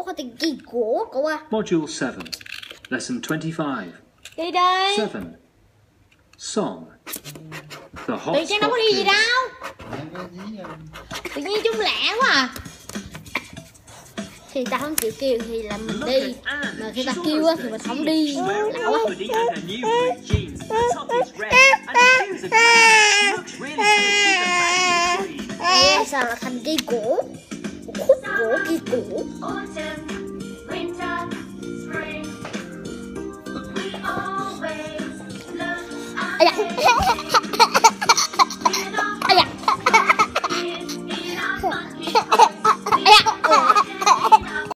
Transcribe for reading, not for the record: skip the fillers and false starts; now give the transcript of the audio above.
có từ kỳ gỗ cậu à. Module 7, Lesson 25. Đi đây. 7. Song. The hot Tự nhiên đâu có đi gì đâu. Tự nhiên chung lẻ quá à. Thì ta không chịu kêu thì là mình đi. Mà khi ta kêu á thì mình không đi. Lạ quá. Ê, sao là thành cây gỗ? Một khúc gỗ cây gỗ. Ây da.